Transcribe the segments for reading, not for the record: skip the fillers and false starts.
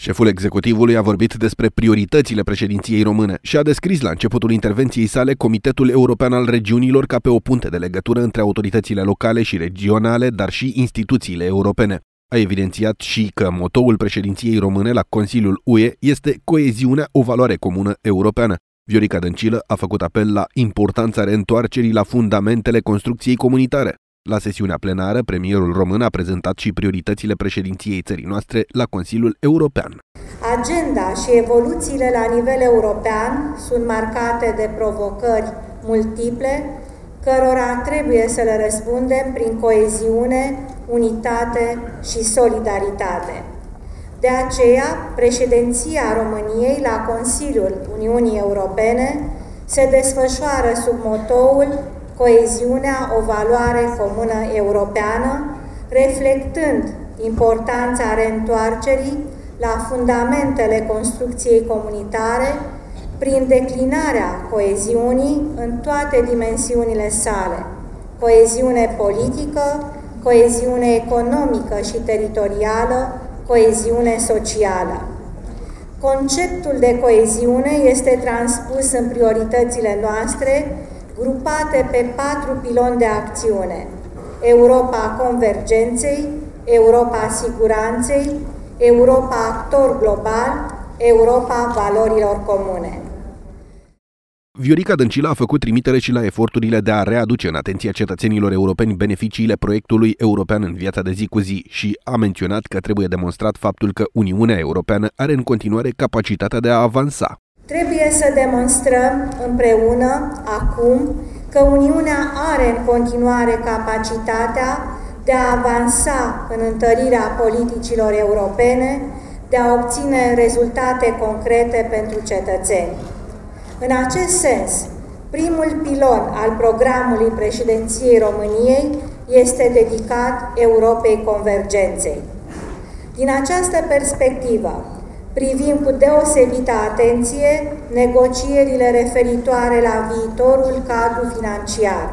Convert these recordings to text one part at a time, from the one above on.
Șeful executivului a vorbit despre prioritățile președinției române și a descris la începutul intervenției sale Comitetul European al Regiunilor ca pe o punte de legătură între autoritățile locale și regionale, dar și instituțiile europene. A evidențiat și că motoul președinției române la Consiliul UE este coeziunea, o valoare comună europeană. Viorica Dăncilă a făcut apel la importanța reîntoarcerii la fundamentele construcției comunitare. La sesiunea plenară, premierul român a prezentat și prioritățile președinției țării noastre la Consiliul European. Agenda și evoluțiile la nivel european sunt marcate de provocări multiple, cărora trebuie să le răspundem prin coeziune, unitate și solidaritate. De aceea, președinția României la Consiliul Uniunii Europene se desfășoară sub motoul Coeziunea, o valoare comună europeană, reflectând importanța reîntoarcerii la fundamentele construcției comunitare prin declinarea coeziunii în toate dimensiunile sale: coeziune politică, coeziune economică și teritorială, coeziune socială. Conceptul de coeziune este transpus în prioritățile noastre, grupate pe 4 piloni de acțiune: Europa convergenței, Europa siguranței, Europa actor global, Europa valorilor comune. Viorica Dăncilă a făcut trimitere și la eforturile de a readuce în atenția cetățenilor europeni beneficiile proiectului european în viața de zi cu zi și a menționat că trebuie demonstrat faptul că Uniunea Europeană are în continuare capacitatea de a avansa. Trebuie să demonstrăm împreună acum că Uniunea are în continuare capacitatea de a avansa în întărirea politicilor europene, de a obține rezultate concrete pentru cetățeni. În acest sens, primul pilon al programului președinției României este dedicat Europei convergenței. Din această perspectivă, privim cu deosebită atenție negocierile referitoare la viitorul cadru financiar.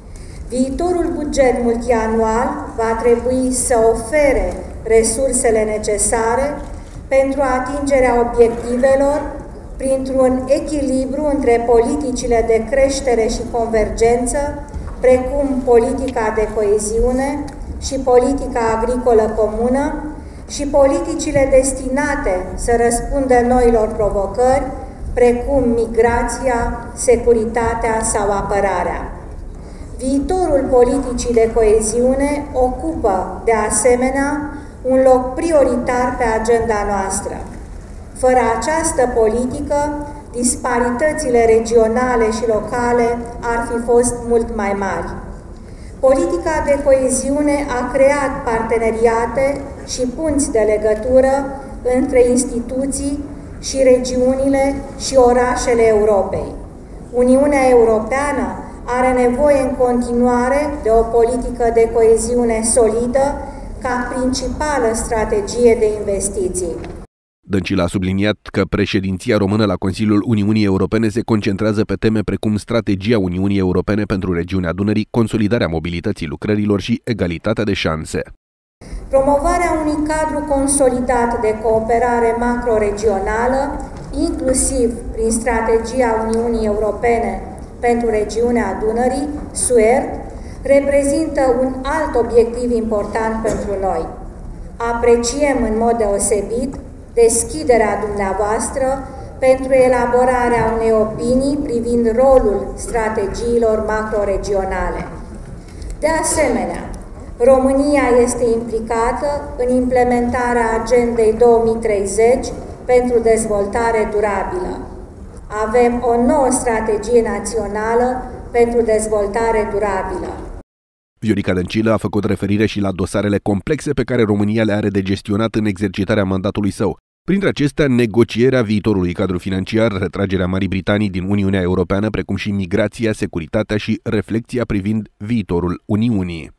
Viitorul buget multianual va trebui să ofere resursele necesare pentru atingerea obiectivelor printr-un echilibru între politicile de creștere și convergență, precum politica de coeziune și politica agricolă comună, și politicile destinate să răspundă noilor provocări, precum migrația, securitatea sau apărarea. Viitorul politicii de coeziune ocupă, de asemenea, un loc prioritar pe agenda noastră. Fără această politică, disparitățile regionale și locale ar fi fost mult mai mari. Politica de coeziune a creat parteneriate și punți de legătură între instituții și regiunile și orașele Europei. Uniunea Europeană are nevoie în continuare de o politică de coeziune solidă ca principală strategie de investiții. Dăncilă a subliniat că președinția română la Consiliul Uniunii Europene se concentrează pe teme precum strategia Uniunii Europene pentru regiunea Dunării, consolidarea mobilității lucrărilor și egalitatea de șanse. Promovarea unui cadru consolidat de cooperare macroregională, inclusiv prin strategia Uniunii Europene pentru regiunea Dunării, SUERD, reprezintă un alt obiectiv important pentru noi. Apreciem în mod deosebit deschiderea dumneavoastră pentru elaborarea unei opinii privind rolul strategiilor macroregionale. De asemenea, România este implicată în implementarea Agendei 2030 pentru dezvoltare durabilă. Avem o nouă strategie națională pentru dezvoltare durabilă. Viorica Dăncilă a făcut referire și la dosarele complexe pe care România le are de gestionat în exercitarea mandatului său. Printre acestea, negocierea viitorului cadru financiar, retragerea Marii Britanii din Uniunea Europeană, precum și migrația, securitatea și reflecția privind viitorul Uniunii.